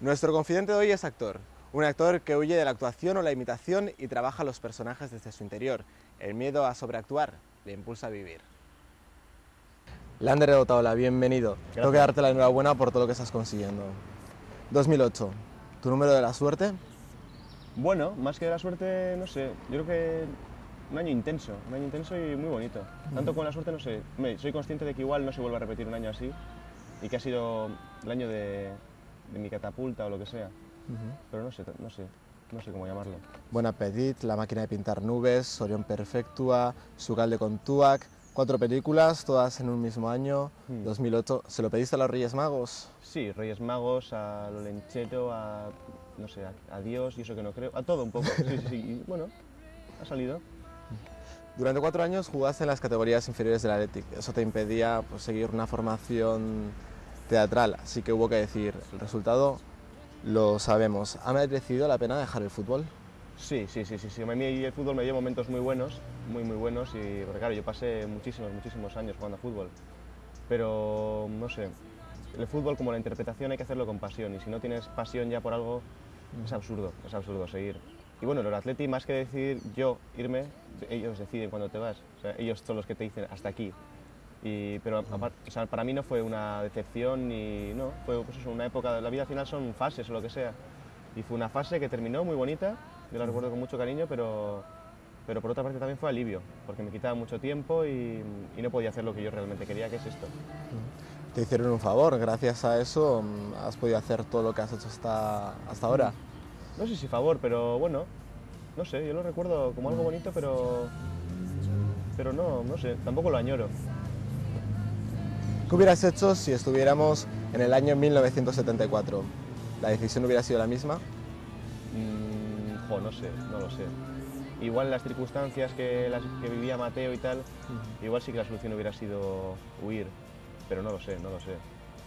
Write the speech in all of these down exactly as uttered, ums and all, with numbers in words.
Nuestro confidente de hoy es actor, un actor que huye de la actuación o la imitación y trabaja los personajes desde su interior. El miedo a sobreactuar le impulsa a vivir. Lander Otaola, bienvenido. Gracias. Tengo que darte la enhorabuena por todo lo que estás consiguiendo. dos mil ocho, ¿tu número de la suerte? Bueno, más que de la suerte, no sé, yo creo que un año intenso, un año intenso y muy bonito. Tanto con la suerte, no sé, me- soy consciente de que igual no se vuelve a repetir un año así y que ha sido el año de, de mi catapulta o lo que sea. Pero no sé, no sé, no sé cómo llamarlo. Bon Appetit, La máquina de pintar nubes, Orión Perfectua, Sugalde con Tuac, cuatro películas, todas en un mismo año, Hmm. dos mil ocho. ¿Se lo pediste a los Reyes Magos? Sí, Reyes Magos, a Lolencheto, a, no sé, a, a Dios y eso que no creo, a todo un poco. Sí, sí, sí, y bueno, ha salido. Durante cuatro años jugaste en las categorías inferiores del Athletic. Eso te impedía pues, seguir una formación teatral, así que hubo que decir, el resultado lo sabemos. ¿Ha merecido la pena dejar el fútbol? Sí, sí, sí, sí, sí. A mí el fútbol me dio momentos muy buenos, muy, muy buenos, y porque claro, yo pasé muchísimos, muchísimos años jugando a fútbol. Pero, no sé, el fútbol como la interpretación hay que hacerlo con pasión, y si no tienes pasión ya por algo, es absurdo, es absurdo seguir. Y bueno, los Atleti, más que decidir yo irme, ellos deciden cuando te vas. O sea, ellos son los que te dicen hasta aquí. Y, pero apar- o sea, para mí no fue una decepción ni no, fue pues eso, una época, la vida al final son fases o lo que sea. Y fue una fase que terminó muy bonita, yo la recuerdo con mucho cariño, pero, pero por otra parte también fue alivio, porque me quitaba mucho tiempo y, y no podía hacer lo que yo realmente quería, que es esto. Te hicieron un favor, gracias a eso mm, has podido hacer todo lo que has hecho hasta, hasta ahora. No sé si favor, pero bueno, no sé, yo lo recuerdo como algo bonito, pero, pero no, no sé, tampoco lo añoro. ¿Qué hubieras hecho si estuviéramos en el año mil novecientos setenta y cuatro? ¿La decisión hubiera sido la misma? Mm, jo, no sé, no lo sé. Igual las circunstancias que, las que vivía Mateo y tal, igual sí que la solución hubiera sido huir, pero no lo sé, no lo sé.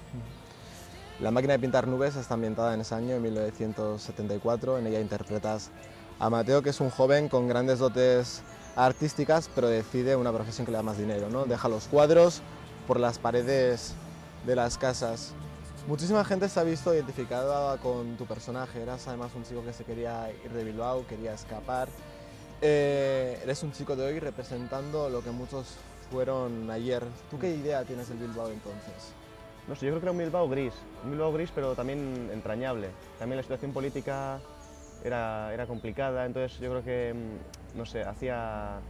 La máquina de pintar nubes está ambientada en ese año, en mil novecientos setenta y cuatro. En ella interpretas a Mateo, que es un joven con grandes dotes artísticas, pero decide una profesión que le da más dinero, ¿no? Deja los cuadros por las paredes de las casas. Muchísima gente se ha visto identificada con tu personaje. Eras además un chico que se quería ir de Bilbao, quería escapar. Eh, eres un chico de hoy representando lo que muchos fueron ayer. ¿Tú qué idea tienes del Bilbao entonces? No sé, yo creo que era un Bilbao gris, un Bilbao gris pero también entrañable. También la situación política era, era complicada, entonces yo creo que, mm, no sé, hacía...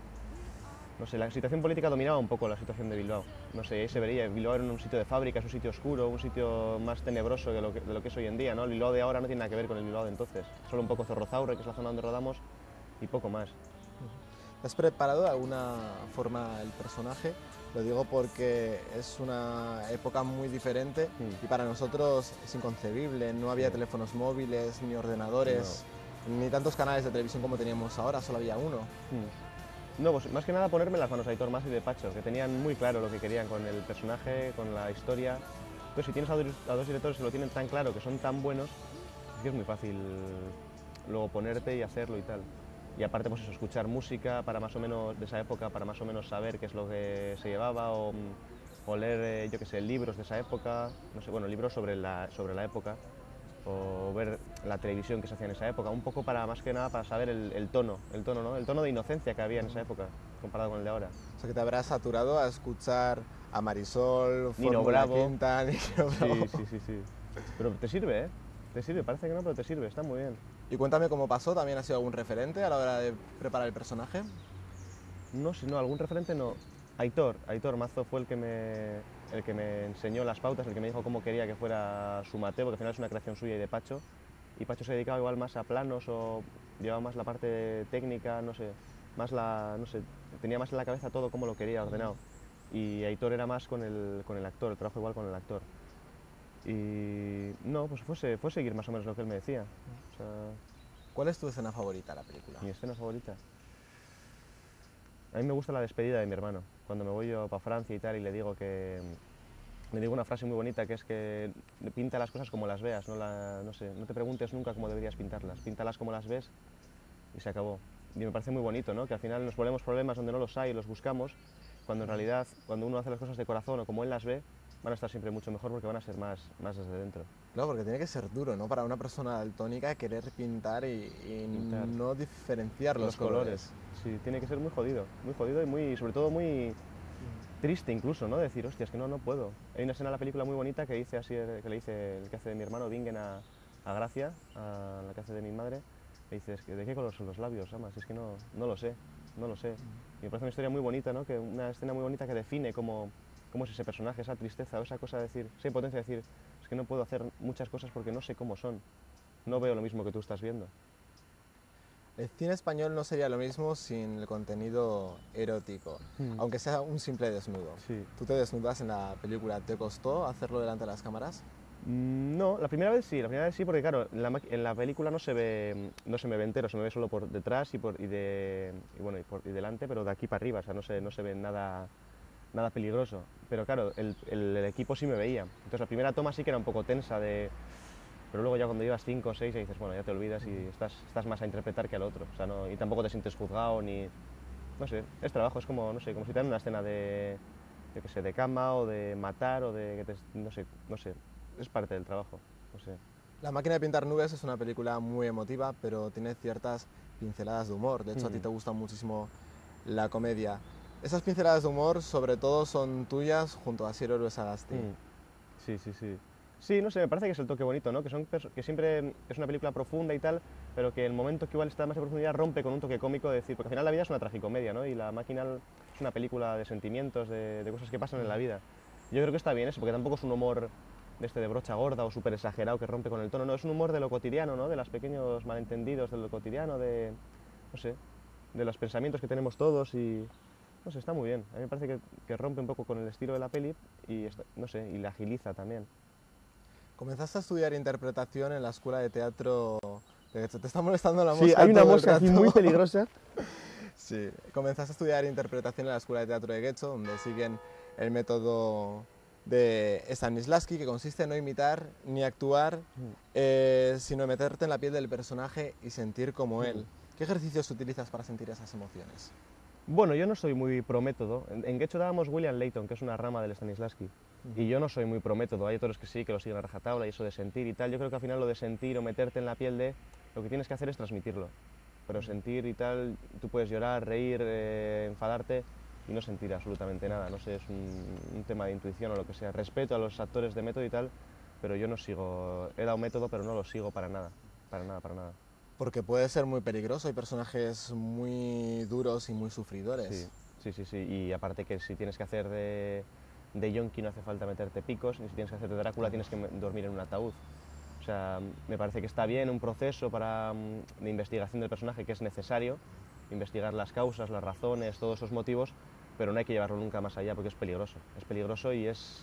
No sé, la situación política dominaba un poco la situación de Bilbao. No sé, ahí se vería, Bilbao era un sitio de fábricas, un sitio oscuro, un sitio más tenebroso de lo que, de lo que es hoy en día, ¿no? El Bilbao de ahora no tiene nada que ver con el Bilbao de entonces. Solo un poco Zorrozaurre, que es la zona donde rodamos, y poco más. ¿Has preparado de alguna forma el personaje? Lo digo porque es una época muy diferente Mm. y para nosotros es inconcebible. No había Sí. teléfonos móviles, ni ordenadores, ni tantos canales de televisión como teníamos ahora, solo había uno. Mm. No, pues más que nada ponerme las manos a Aitor Mas y de Pacho, que tenían muy claro lo que querían con el personaje, con la historia. Entonces, si tienes a dos, a dos directores que lo tienen tan claro, que son tan buenos, es que es muy fácil luego ponerte y hacerlo y tal. Y aparte, pues eso, escuchar música para más o menos de esa época, para más o menos saber qué es lo que se llevaba, o, o leer, eh, yo qué sé, libros de esa época, no sé, bueno, libros sobre la, sobre la época, o ver la televisión que se hacía en esa época, un poco para, más que nada, para saber el, el tono, el tono, ¿no? El tono de inocencia que había en esa época, comparado con el de ahora. O sea que te habrás saturado a escuchar a Marisol, Nino Fórmula Bravo. Quinta, Nino Bravo. Sí, sí, sí, sí. Pero te sirve, ¿eh? Te sirve, parece que no, pero te sirve, está muy bien. Y cuéntame cómo pasó, ¿también ha sido algún referente a la hora de preparar el personaje? No sé, no, algún referente no. Aitor, Aitor Mazo fue el que me, el que me enseñó las pautas, el que me dijo cómo quería que fuera su Mateo, porque al final es una creación suya y de Pacho. Y Pacho se dedicaba igual más a planos o llevaba más la parte técnica, no sé, más la, no sé, tenía más en la cabeza todo como lo quería ordenado. Y Aitor era más con el, con el actor, el trabajo igual con el actor. Y no, pues fue, se- fue seguir más o menos lo que él me decía. O sea, ¿Cuál es tu escena favorita de la película? mi escena favorita. A mí me gusta la despedida de mi hermano, cuando me voy yo para Francia y tal y le digo que... Le digo una frase muy bonita que es que pinta las cosas como las veas, no, la, no, sé, no te preguntes nunca cómo deberías pintarlas, píntalas como las ves y se acabó. Y me parece muy bonito, ¿no? Que al final nos ponemos problemas donde no los hay y los buscamos, cuando en realidad, cuando uno hace las cosas de corazón o como él las ve, van a estar siempre mucho mejor porque van a ser más, más desde dentro. Claro, porque tiene que ser duro, ¿no? Para una persona daltónica querer pintar y, y Pintar. no diferenciar los, Los colores. Sí, tiene que ser muy jodido, muy jodido y muy, sobre todo muy triste incluso, ¿no? Decir, hostia, es que no, no puedo. Hay una escena en la película muy bonita que dice así, que le dice el que hace de mi hermano Bingen a, a Gracia, a la que hace de mi madre, le dice, es que, ¿de qué color son los labios, ama? Si es que no, no lo sé, no lo sé. Y me parece una historia muy bonita, ¿no? Que una escena muy bonita que define cómo, cómo es ese personaje, esa tristeza o esa cosa de decir, esa impotencia de decir, es que no puedo hacer muchas cosas porque no sé cómo son. No veo lo mismo que tú estás viendo. El cine español no sería lo mismo sin el contenido erótico, Mm. aunque sea un simple desnudo. Sí. ¿Tú te desnudas en la película? ¿Te costó hacerlo delante de las cámaras? Mm, No, la primera vez sí, la primera vez sí, porque claro, en la, maqui- en la película no se ve, no se me ve entero, se me ve solo por detrás y por y de y bueno y, por, y delante, pero de aquí para arriba, o sea, no se, no se ve nada, nada peligroso. Pero claro, el, el- el equipo sí me veía. Entonces la primera toma sí que era un poco tensa de, pero luego ya cuando llevas cinco o seis ya dices, bueno, ya te olvidas y estás, estás más a interpretar que al otro, o sea, no, y tampoco te sientes juzgado ni, no sé, es trabajo, es como, no sé, como si te dan una escena de, yo qué sé, de cama o de matar o de, que te- no sé, no sé, es parte del trabajo, no sé. La máquina de pintar nubes es una película muy emotiva, pero tiene ciertas pinceladas de humor. De hecho, a ti Mm, te gusta muchísimo la comedia. Esas pinceladas de humor, sobre todo, son tuyas junto a Sir Orué Sagasti. mm, sí, sí, sí. Sí, no sé, me parece que es el toque bonito, ¿no? Que, son perso- que siempre es una película profunda y tal, pero que el momento que igual está más en profundidad rompe con un toque cómico, de decir, porque al final la vida es una tragicomedia, ¿no? Y la máquina es una película de sentimientos, de, de cosas que pasan en la vida. Yo creo que está bien eso, porque tampoco es un humor de este de brocha gorda o súper exagerado que rompe con el tono, no, es un humor de lo cotidiano, ¿no? De los pequeños malentendidos, de lo cotidiano, de, no sé, de los pensamientos que tenemos todos y, no sé, está muy bien. A mí me parece que, que rompe un poco con el estilo de la peli y, está- no sé, y la agiliza también. Comenzaste a estudiar interpretación en la escuela de teatro. De hecho, te está molestando la Sí, mosca hay una todo el mosca aquí rato. muy peligrosa. Sí, comenzaste a estudiar interpretación en la Escuela de Teatro de Getxo, donde siguen el método de Stanislavski, que consiste en no imitar ni actuar, eh, sino meterte en la piel del personaje y sentir como él. ¿Qué ejercicios utilizas para sentir esas emociones? Bueno, yo no soy muy pro método. En, en Getxo dábamos William Layton, que es una rama del Stanislavski. Y yo no soy muy pro método. Hay otros que sí, que lo siguen a rajatabla y eso de sentir y tal. Yo creo que al final lo de sentir o meterte en la piel de, lo que tienes que hacer es transmitirlo. Pero sentir y tal, tú puedes llorar, reír, eh, enfadarte y no sentir absolutamente nada. No sé, es un, un tema de intuición o lo que sea. Respeto a los actores de método y tal, pero yo no sigo. He dado método, pero no lo sigo para nada. Para nada, para nada. Porque puede ser muy peligroso, hay personajes muy duros y muy Sí, sufridores. sí, sí, sí. Y aparte que si tienes que hacer de, de yonki no hace falta meterte picos, ni si tienes que hacer de Drácula tienes que me- dormir en un ataúd. O sea, me parece que está bien un proceso para, mm, de investigación del personaje que es necesario, investigar las causas, las razones, todos esos motivos, pero no hay que llevarlo nunca más allá porque es peligroso. Es peligroso y es,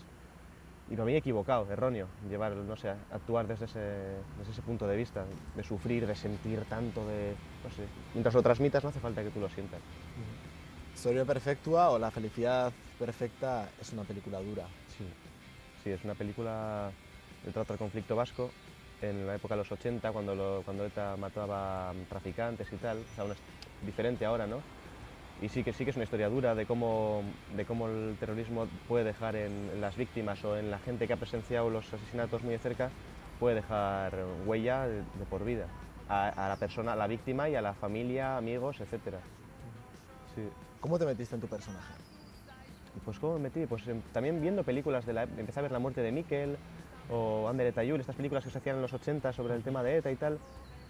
y para mí equivocado, erróneo, llevar, no sé, actuar desde ese, desde ese punto de vista, de sufrir, de sentir tanto, de, no sé, mientras lo transmitas no hace falta que tú lo sientas. Storia Perfectua o La Felicidad Perfecta es una película dura. Sí, sí, es una película que trata el conflicto vasco en la época de los ochenta, cuando, lo, cuando ETA mataba traficantes y tal, o sea, una- diferente ahora, ¿no? Y sí que sí que es una historia dura de cómo, de cómo el terrorismo puede dejar en, en las víctimas o en la gente que ha presenciado los asesinatos muy de cerca, puede dejar huella de, de por vida a, a la persona, a la víctima y a la familia, amigos, etcétera. Sí. ¿Cómo te metiste en tu personaje? Pues cómo me metí, pues em, también viendo películas de la, empecé a ver La muerte de Miquel o Ander eta Jul, estas películas que se hacían en los ochenta sobre el tema de ETA y tal,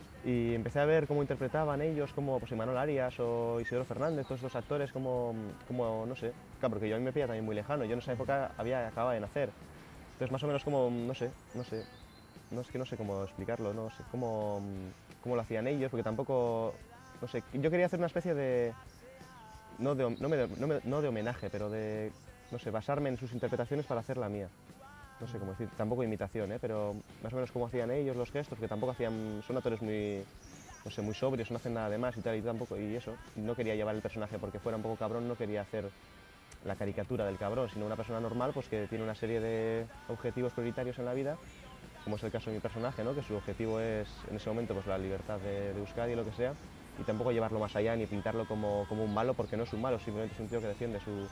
y empecé a ver cómo interpretaban ellos, como pues Imanol Arias o Isidoro Fernández, todos estos actores, como, como, no sé, claro, porque yo a mí me pilla también muy lejano, yo en esa época había, acababa de nacer, entonces más o menos como, no sé, no sé, no es que no sé cómo explicarlo, no sé cómo, cómo lo hacían ellos, porque tampoco, no sé, yo quería hacer una especie de, no de, no me- no me- no de homenaje, pero de, no sé, basarme en sus interpretaciones para hacer la mía. No sé cómo decir, tampoco imitación, ¿eh? Pero más o menos cómo hacían ellos los gestos, que tampoco hacían, son actores muy, no sé, muy sobrios, no hacen nada de más y tal, y tampoco, y eso, no quería llevar el personaje porque fuera un poco cabrón, no quería hacer la caricatura del cabrón, sino una persona normal pues que tiene una serie de objetivos prioritarios en la vida, como es el caso de mi personaje, ¿no? Que su objetivo es en ese momento pues la libertad de, de Euskadi, lo que sea, y tampoco llevarlo más allá ni pintarlo como, como un malo, porque no es un malo, simplemente es un tío que defiende su,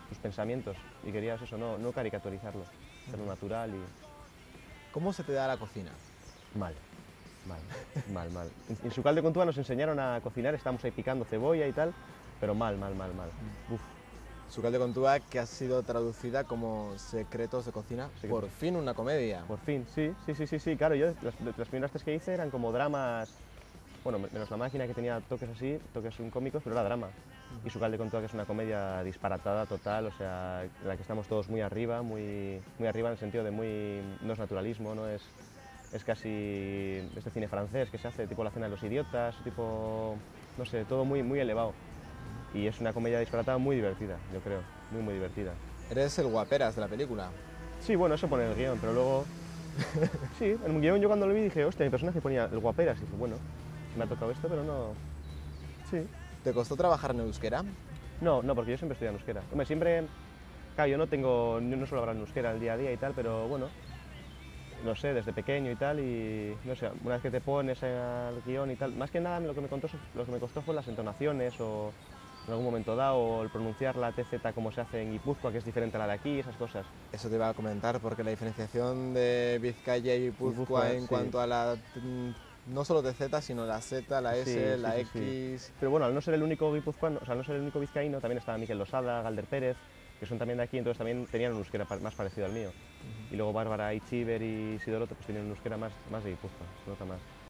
sus pensamientos y querías eso, no, no caricaturizarlo, hacerlo natural y ¿Cómo se te da la cocina? mal, mal, mal, mal. En, en Sucal de Contúa nos enseñaron a cocinar, estábamos ahí picando cebolla y tal, pero mal, mal, mal, mal. Uf, Sucal de Contúa, que ha sido traducida como Secretos de Cocina, Secretos. por fin una comedia. por fin, sí, sí, sí, sí, sí, claro, yo las, las primeras tres que hice eran como dramas, bueno, menos La Máquina que tenía toques así, toques un cómicos, pero era drama. Y Sucal de Contúa que es una comedia disparatada total, o sea, en la que estamos todos muy arriba, muy, muy arriba en el sentido de muy, no es naturalismo, no es, es casi este cine francés que se hace, tipo La Cena de los Idiotas, tipo, no sé, todo muy, muy elevado. Y es una comedia disparatada muy divertida, yo creo, muy, muy divertida. Eres el guaperas de la película. Sí, bueno, eso pone en el guión, pero luego, sí, en el guión yo cuando lo vi dije, hostia, mi personaje ponía el guaperas, y dije, bueno, me ha tocado esto, pero no, sí. ¿Te costó trabajar en euskera? No, no, porque yo siempre estudié en euskera. Hombre, siempre, claro, yo no tengo, yo no suelo hablar en euskera el día a día y tal, pero bueno, no sé, desde pequeño y tal, y no sé, una vez que te pones al guión y tal, más que nada lo que me, contó, lo que me costó fue las entonaciones o en algún momento dado, o el pronunciar la T Z como se hace en Guipúzcoa, que es diferente a la de aquí, esas cosas. Eso te iba a comentar, porque la diferenciación de Vizcaya y Guipúzcoa Guipúzcoa, en sí. cuanto a la, mm, no solo T Z, sino la Z, la Sí, S, sí, la sí, X. sí. Pero bueno, al no ser el único guipuzcoano, o sea, al no ser el único vizcaíno, también estaba Miquel Losada, Galder Pérez, que son también de aquí, entonces también tenían un euskera pa- más parecido al mío. Y luego Bárbara Ichiber y Sidoroto pues tienen un euskera más, más de Guipúzcoa, se nota más.